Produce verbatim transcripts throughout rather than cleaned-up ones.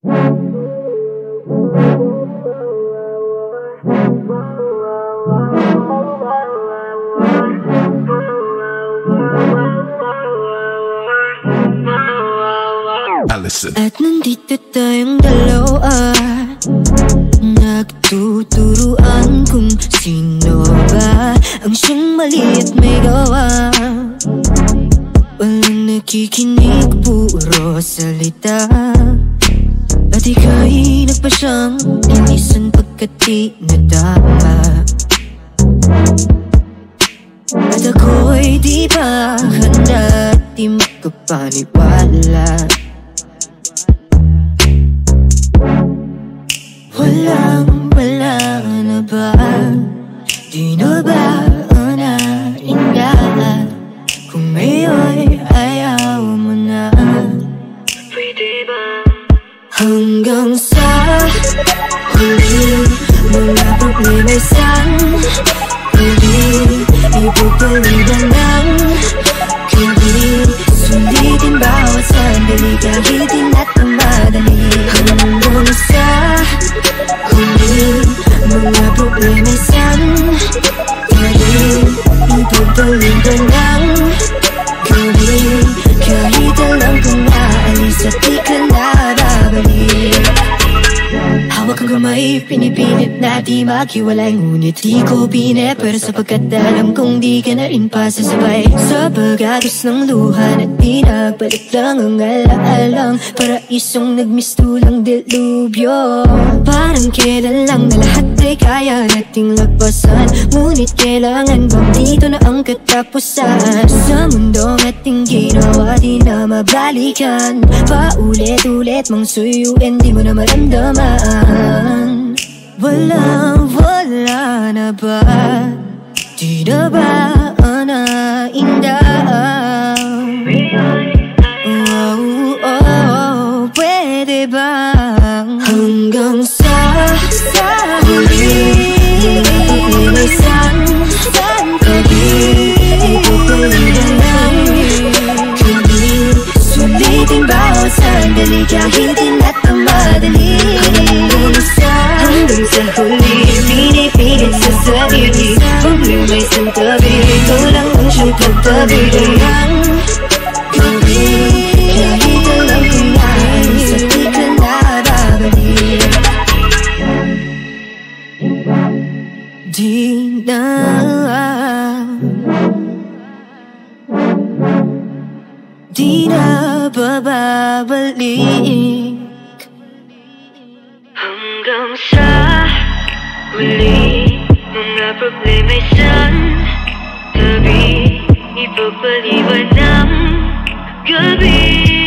Alisson. At nandito tayong dalawa, nagtuturuan kung sino ba ang siyang mali at may gawa. Walang nakikinig, puro salita. At ika'y nagpa siyang inisan pagkat di nadama. At ako'y di pa handa at di makapaniwala. Walang wala na ba? Di na ba nainda? Kung ngayon ayaw mo na, pwede ba? Hanggang sa huli, mga problema'y sandali, ipagpaliban ng gabi. Sulitin bawat sandali kahit di natin madali. Hanggang sa huli, mga problema'y sandali, ipagpaliban ng gabi. Kahit alam kong aalis at di ka na babalik. Hawak ang kamay, pinipilit na di maghiwalay. Ngunit di ko pineper sapagkat alam kong di ka na rin pasasabay. Sa pag-agos ng luha na di nagbalik lang ang alaalang paraisong nagmistulang delubyo. Parang kailan lang na lahat ay kaya nating lagpasan. Ngunit kailangan bang dito na ang katapusan? Sa mundong ating ginawa di na mabalikan. Paulit-ulit mang suyuin di mo na maramdaman. Walang wala na ba? Di na ba nainda? Oh, oh, oh, pwede bang hanggang sa sa huli, mga isang gabi, ipagpaliban ng gabi. Sulitin bawat sandali kahit di natin madali. Hanggang sa hanggang sa huli, pinipilit sa sarili, problema'y isang tabi, ikaw lang ang siyang katabi ng gabi. Kahit alam kong nais at di ka na babalik. Di na di na bababalik. Hanggang sa huli, mga problema'y sandabi, ipagpaliban ng gabi.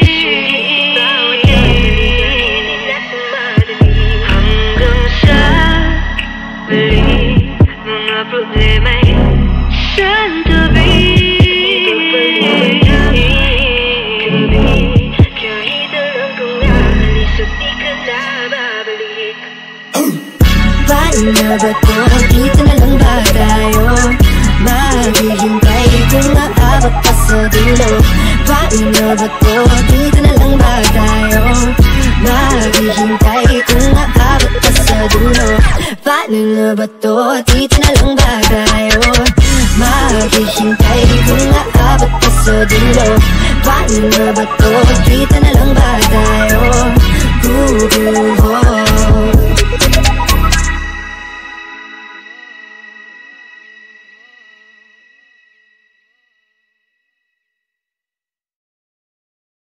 Hanggang sa huli, mga problema'y sandabi, ipagpaliban ng gabi. Kahit alam kong naalis at di ka na babalik. Paano na ba to? Dito na lang ba tayo? Maghihintay kung maabot pa sa dulo. Paano na ba to? Dito na lang ba tayo? Maghihintay kung maabot pa sa dulo. Paano na ba to? Dito na lang ba tayo? Maghihintay kung maabot pa sa dulo. Paano na ba to? Dito na lang ba tayo?